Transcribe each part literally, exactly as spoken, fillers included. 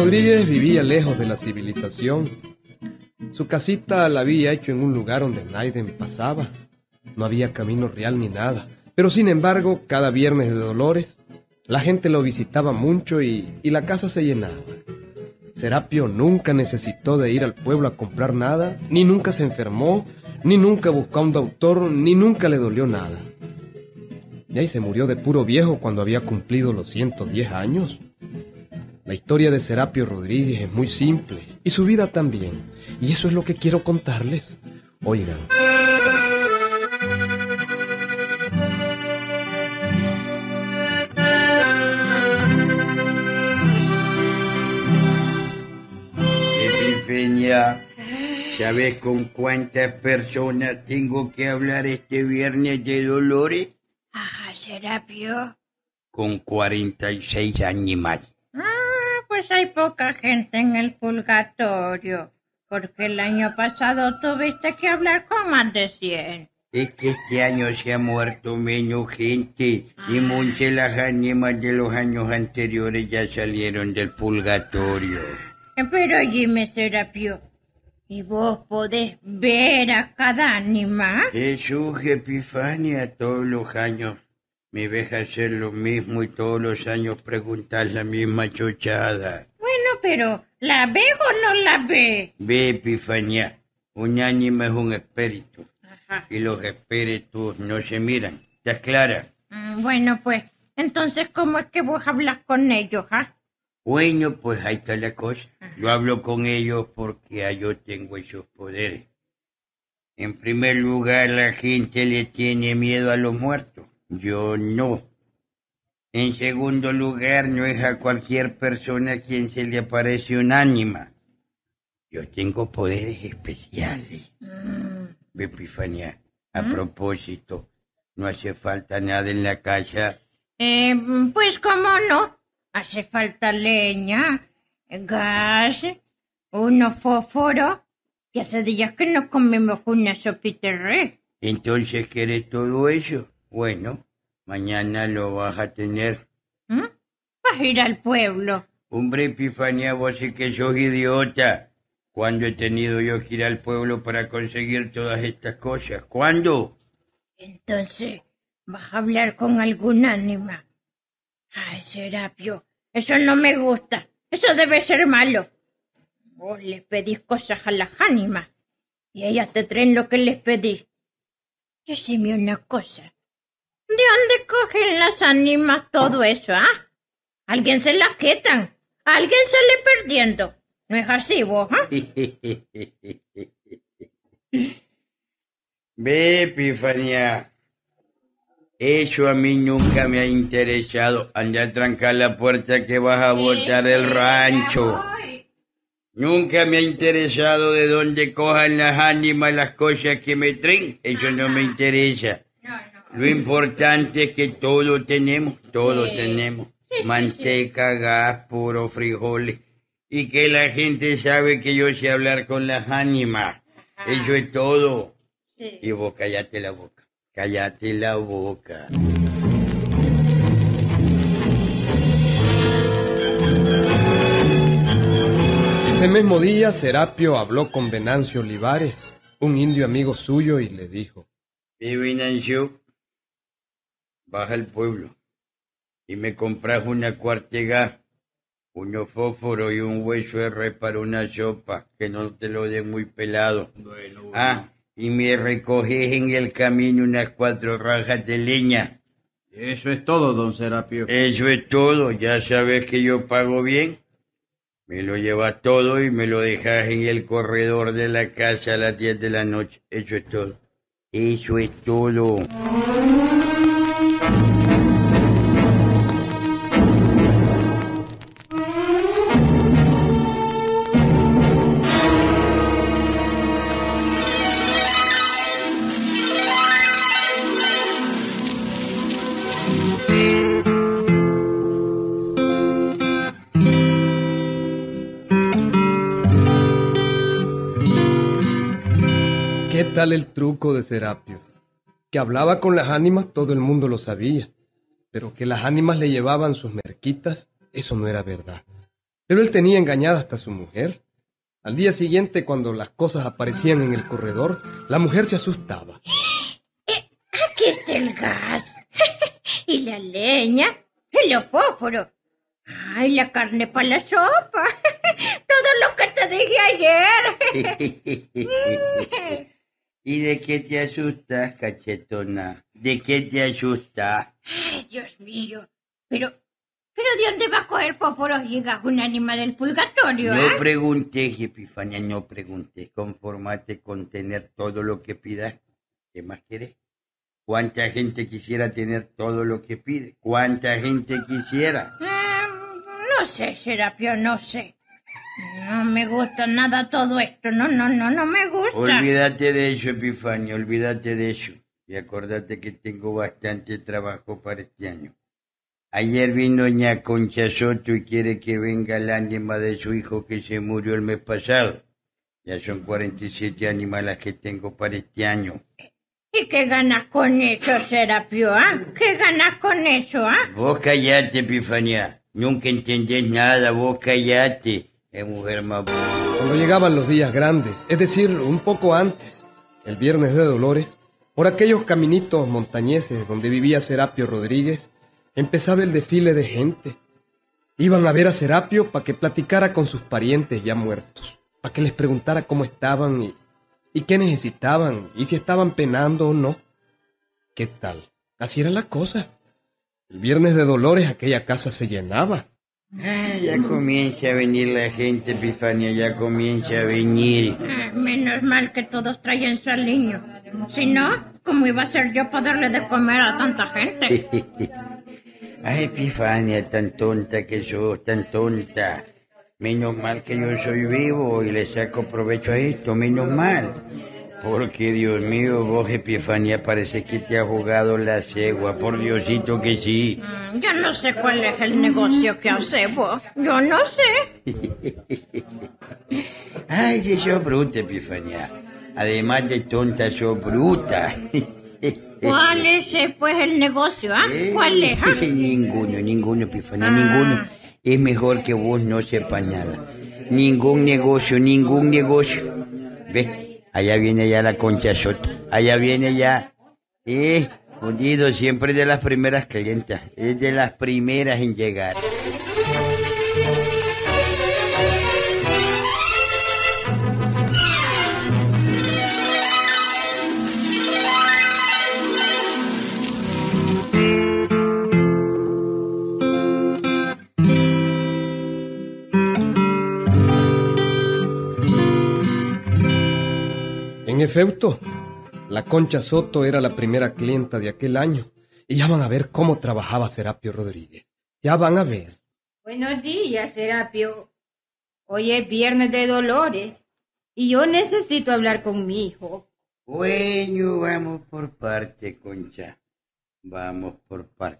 Rodríguez vivía lejos de la civilización. Su casita la había hecho en un lugar donde nadie pasaba. No había camino real ni nada. Pero sin embargo, cada viernes de Dolores, la gente lo visitaba mucho y, y la casa se llenaba. Serapio nunca necesitó de ir al pueblo a comprar nada, ni nunca se enfermó, ni nunca buscó a un doctor, ni nunca le dolió nada. Y ahí se murió de puro viejo cuando había cumplido los ciento diez años. La historia de Serapio Rodríguez es muy simple, y su vida también, y eso es lo que quiero contarles. Oigan. Epifenia, ¿sabes con cuántas personas tengo que hablar este viernes de Dolores? Ajá, Serapio. Con cuarenta y seis animales. Ah, pues hay poca gente en el purgatorio, porque el año pasado tuviste que hablar con más de cien. Es que este año se ha muerto menos gente y muchas de las ánimas de los años anteriores ya salieron del purgatorio. Pero oíme, Serapio, ¿y vos podés ver a cada ánima? Jesús, Epifania, todos los años me ves hacer lo mismo y todos los años preguntas la misma chochada. Bueno, pero ¿la ves o no la ves? Ve, Epifania, un ánima es un espíritu. Ajá. Y los espíritus no se miran. ¿Estás clara? Mm, bueno, pues, entonces, ¿cómo es que vos hablas con ellos, ah? Bueno, pues ahí está la cosa. Yo hablo con ellos porque yo tengo esos poderes. En primer lugar, la gente le tiene miedo a los muertos. Yo no. En segundo lugar, no es a cualquier persona a quien se le aparece un ánima. Yo tengo poderes especiales. Mm. Epifania, a ¿Mm? propósito, no hace falta nada en la casa. Eh, pues, ¿cómo no? Hace falta leña, gas, unos fósforos, y hace días que no comemos una sopita de res. Entonces, ¿quieres todo eso? Bueno, mañana lo vas a tener. ¿Mm? Vas a ir al pueblo. Hombre, Epifania, vos sí que sos idiota. ¿Cuándo he tenido yo que ir al pueblo para conseguir todas estas cosas? ¿Cuándo? Entonces, ¿vas a hablar con algún ánima? Ay, Serapio, eso no me gusta. Eso debe ser malo. Vos les pedís cosas a las ánimas y ellas te traen lo que les pedís. Decime una cosa. ¿De dónde cogen las ánimas todo eso, ah? ¿Alguien se las quitan? ¿Alguien sale perdiendo? ¿No es así vos, ah? Ve, Epifania. Eso a mí nunca me ha interesado. Anda a trancar la puerta que vas a botar el rancho. Nunca me ha interesado de dónde cojan las ánimas las cosas que me traen. Eso no me interesa. Lo importante es que todo tenemos, todo Sí. tenemos. Sí, sí, Manteca, gas, puro, frijoles. Y que la gente sabe que yo sé hablar con las ánimas. Ajá. Eso es todo. Sí. Y vos cállate la boca. Cállate la boca. Ese mismo día, Serapio habló con Venancio Olivares, un indio amigo suyo, y le dijo: Y Venancio, baja al pueblo y me compras una cuartega, unos fósforos y un hueso de res para una sopa, que no te lo den muy pelado. Bueno, bueno. Ah, y me recoges en el camino unas cuatro rajas de leña. Eso es todo, don Serapio. Eso es todo, ya sabes que yo pago bien. Me lo llevas todo y me lo dejas en el corredor de la casa a las diez de la noche. Eso es todo. Eso es todo. ¿Qué tal el truco de Serapio? Que hablaba con las ánimas todo el mundo lo sabía, pero que las ánimas le llevaban sus merquitas, eso no era verdad. Pero él tenía engañada hasta a su mujer. Al día siguiente, cuando las cosas aparecían en el corredor, la mujer se asustaba. Eh, aquí está el gas, y la leña, y los fósforos. Ay, la carne para la sopa. Todo lo que te dije ayer. ¿Y de qué te asustas, cachetona? ¿De qué te asustas? Ay, Dios mío. Pero, pero ¿de dónde va a coger fósforos y gas un ánima del purgatorio? No ¿eh? preguntes, Epifania, no preguntes. Conformate con tener todo lo que pidas. ¿Qué más querés? ¿Cuánta gente quisiera tener todo lo que pide? ¿Cuánta gente quisiera? Eh, no sé, Serapio, no sé. No me gusta nada todo esto. No, no, no, no me gusta. Olvídate de eso, Epifania, olvídate de eso. Y acordate que tengo bastante trabajo para este año. Ayer vino doña Concha Soto y quiere que venga el ánima de su hijo que se murió el mes pasado. Ya son cuarenta y siete ánimas las que tengo para este año. ¿Y qué ganas con eso, Serapio, ah? ¿Qué ganas con eso, ah? Vos callate, Epifania. Nunca entendés nada, vos callate. Es mujer más... Cuando llegaban los días grandes, es decir, un poco antes, el viernes de Dolores, por aquellos caminitos montañeses donde vivía Serapio Rodríguez, empezaba el desfile de gente. Iban a ver a Serapio para que platicara con sus parientes ya muertos, para que les preguntara cómo estaban y, y qué necesitaban, y si estaban penando o no. ¿Qué tal? Así era la cosa. El viernes de Dolores aquella casa se llenaba. Ah, ya comienza a venir la gente, Epifania, ya comienza a venir. Ah, menos mal que todos traen su aliño. Si no, ¿cómo iba a ser yo para darle de comer a tanta gente? Ay, Epifania, tan tonta que sos, tan tonta. Menos mal que yo soy vivo y le saco provecho a esto, menos mal. Porque, Dios mío, vos, Epifania, parece que te ha jugado la cegua, por Diosito que sí. Mm, yo no sé cuál es el negocio que hace vos, yo no sé. Ay, si sos bruta, Epifania. Además de tonta, sos bruta. ¿Cuál es eh, pues el negocio, ah? ¿Cuál es? Ah? Ninguno, ninguno, Epifania, Ah. ninguno. Es mejor que vos no sepas nada. Ningún negocio, ningún negocio. ¿Ves? Allá viene ya la Concha Soto. Allá viene ya. Eh, jodido, siempre de las primeras clientas. Es de las primeras en llegar. En efecto, la Concha Soto era la primera clienta de aquel año, y ya van a ver cómo trabajaba Serapio Rodríguez. Ya van a ver. Buenos días, Serapio. Hoy es viernes de Dolores y yo necesito hablar con mi hijo. Bueno, vamos por parte, Concha. Vamos por parte.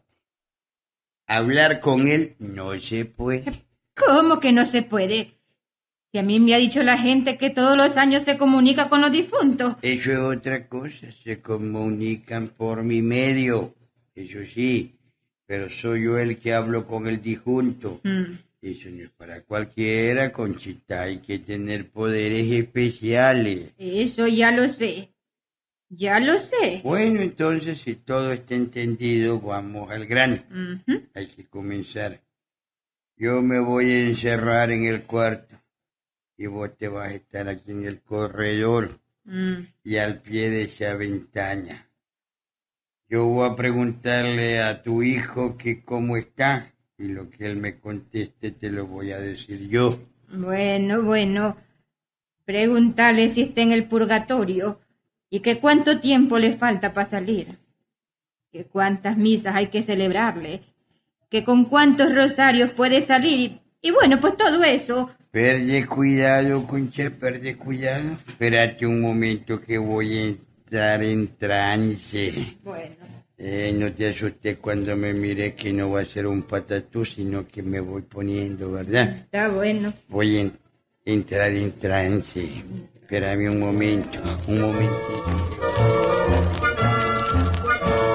Hablar con él no se puede. ¿Cómo que no se puede? Si a mí me ha dicho la gente que todos los años se comunica con los difuntos. Eso es otra cosa, se comunican por mi medio, eso sí, pero soy yo el que hablo con el difunto. Mm. Eso no es para cualquiera, Conchita, hay que tener poderes especiales. Eso ya lo sé. Ya lo sé. Bueno, entonces, si todo está entendido, vamos al grano. Ujú. Hay que comenzar. Yo me voy a encerrar en el cuarto y vos te vas a estar aquí en el corredor Mm. y al pie de esa ventana. Yo voy a preguntarle a tu hijo que cómo está y lo que él me conteste te lo voy a decir yo. Bueno, bueno. Pregúntale si está en el purgatorio y que cuánto tiempo le falta para salir. Que cuántas misas hay que celebrarle. Que con cuántos rosarios puede salir. Y, y bueno, pues todo eso. Perde cuidado, Concha, perde cuidado. Espérate un momento que voy a entrar en trance. Bueno. Eh, no te asustes cuando me mire que no va a ser un patatú, sino que me voy poniendo, ¿verdad? Está bueno. Voy a en- entrar en trance. Espérame un momento, un momentito.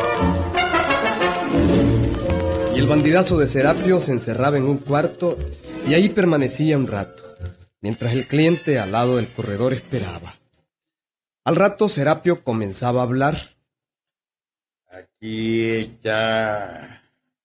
Y el bandidazo de Serapio se encerraba en un cuarto Y ahí permanecía un rato, mientras el cliente al lado del corredor esperaba. Al rato Serapio comenzaba a hablar. Aquí está.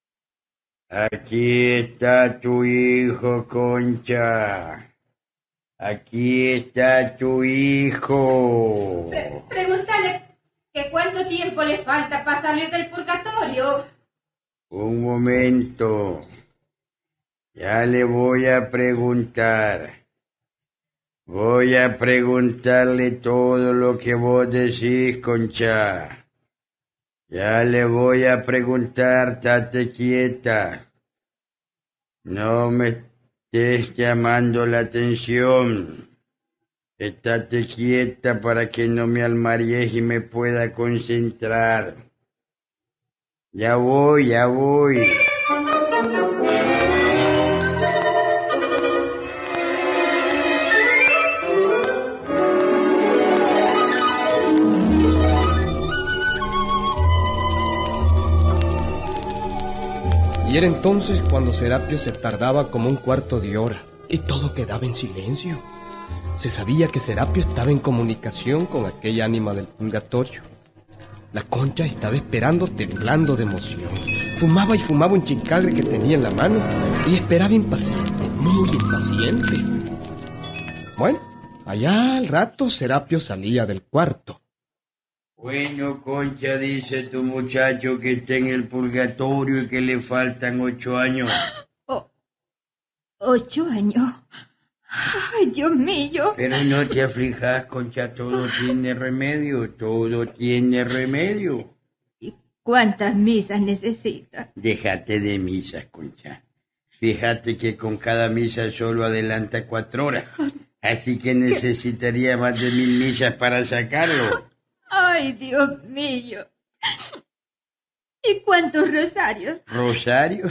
Aquí está tu hijo, Concha. Aquí está tu hijo. Pre- pregúntale que cuánto tiempo le falta para salir del purgatorio. Un momento. Ya le voy a preguntar. Voy a preguntarle todo lo que vos decís, Concha. Ya le voy a preguntar, tate quieta. No me estés llamando la atención. Estate quieta para que no me almaries y me pueda concentrar. Ya voy, ya voy. Y era entonces cuando Serapio se tardaba como un cuarto de hora y todo quedaba en silencio. Se sabía que Serapio estaba en comunicación con aquella ánima del purgatorio. La Concha estaba esperando temblando de emoción. Fumaba y fumaba un chincagre que tenía en la mano y esperaba impaciente, muy impaciente. Bueno, allá al rato Serapio salía del cuarto. Bueno, Concha, dice tu muchacho que está en el purgatorio y que le faltan ocho años. Oh, ¿Ocho años? Ay, Dios mío. Pero no te aflijas, Concha, todo tiene remedio, todo tiene remedio. ¿Y cuántas misas necesita? Déjate de misas, Concha. Fíjate que con cada misa solo adelanta cuatro horas. Así que necesitaría más de mil misas para sacarlo. Ay, Dios mío. ¿Y cuántos rosarios? ¿Rosario?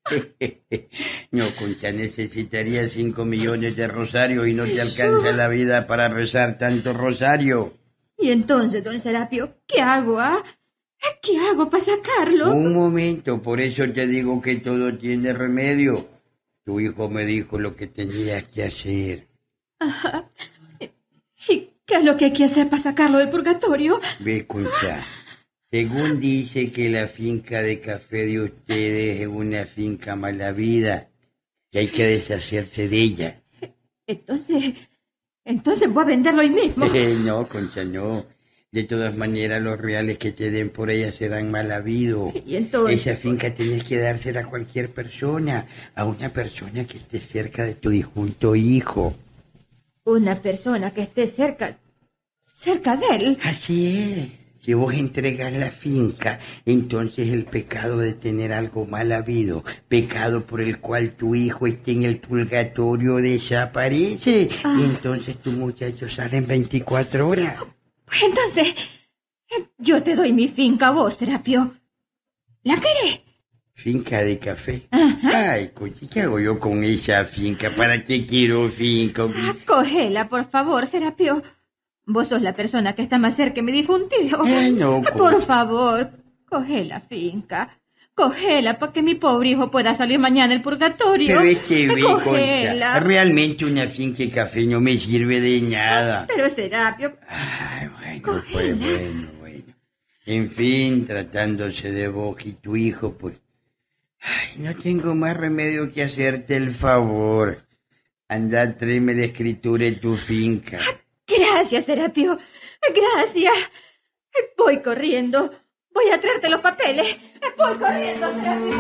No, Concha, necesitaría cinco millones de rosarios y no te alcanza la vida para rezar tanto rosario. Y entonces, don Serapio, ¿qué hago, ah? ¿Qué hago para sacarlo? Un momento, por eso te digo que todo tiene remedio. Tu hijo me dijo lo que tenías que hacer. Ajá. ¿Y qué es lo que hay que hacer para sacarlo del purgatorio? Ve, Concha, según dice que la finca de café de ustedes es una finca mala vida, que hay que deshacerse de ella. Entonces, entonces voy a venderlo hoy mismo. No, Concha, no. De todas maneras, los reales que te den por ella serán mal habidos. Y entonces... Esa finca tienes que dársela a cualquier persona, a una persona que esté cerca de tu difunto hijo. Una persona que esté cerca, cerca de él. Así es. Si vos entregas la finca, entonces el pecado de tener algo mal habido, pecado por el cual tu hijo esté en el purgatorio, desaparece. Ah. Y entonces tu muchacho sale en veinticuatro horas. Pues entonces, yo te doy mi finca a vos, Serapio. ¿La querés? Finca de café. Ajá. Ay, coche, ¿qué hago yo con esa finca? ¿Para qué quiero finca? Ah, cógela, por favor, Serapio. Vos sos la persona que está más cerca de mi difunto hijo. Ay, no, Por Concha. favor, coge la finca. Cogela para que mi pobre hijo pueda salir mañana del purgatorio. Pero es que ve, Concha, Cogela. realmente una finca de café no me sirve de nada. Pero Serapio... Ay, bueno, Cogela. pues bueno, bueno. En fin, tratándose de vos y tu hijo, pues... Ay, no tengo más remedio que hacerte el favor. Anda, tráeme la escritura de tu finca. Gracias, Serapio. Gracias. Voy corriendo. Voy a traerte los papeles. Voy corriendo, Serapio.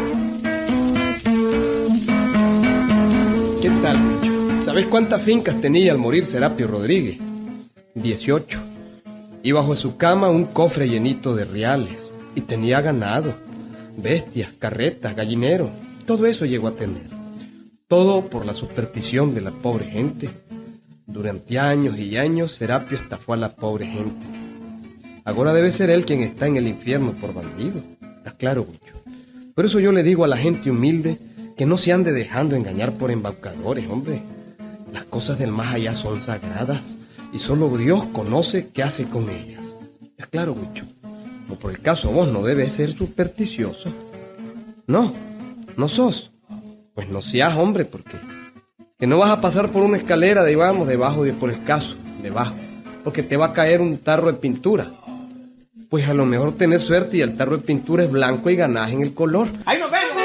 ¿Qué tal, Lucho? ¿Sabes cuántas fincas tenía al morir Serapio Rodríguez? Dieciocho. Y bajo su cama un cofre llenito de reales. Y tenía ganado, bestias, carretas, gallinero. Todo eso llegó a tener. Todo por la superstición de la pobre gente. Durante años y años Serapio estafó a la pobre gente. Ahora debe ser él quien está en el infierno por bandido. Está claro, Gucho. Por eso yo le digo a la gente humilde que no se ande dejando engañar por embaucadores, hombre. Las cosas del más allá son sagradas y solo Dios conoce qué hace con ellas. Está claro, Gucho. Como por el caso vos no debes ser supersticioso. No, no sos. Pues no seas, hombre, porque Que no vas a pasar por una escalera, digamos, debajo, por escaso, debajo, porque te va a caer un tarro de pintura. Pues a lo mejor tenés suerte y el tarro de pintura es blanco y ganás en el color. ¡Ahí nos vemos!